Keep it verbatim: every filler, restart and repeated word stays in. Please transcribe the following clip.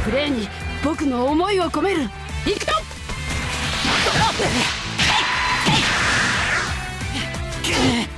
プレーに僕の思いを込める。いくよ。くっ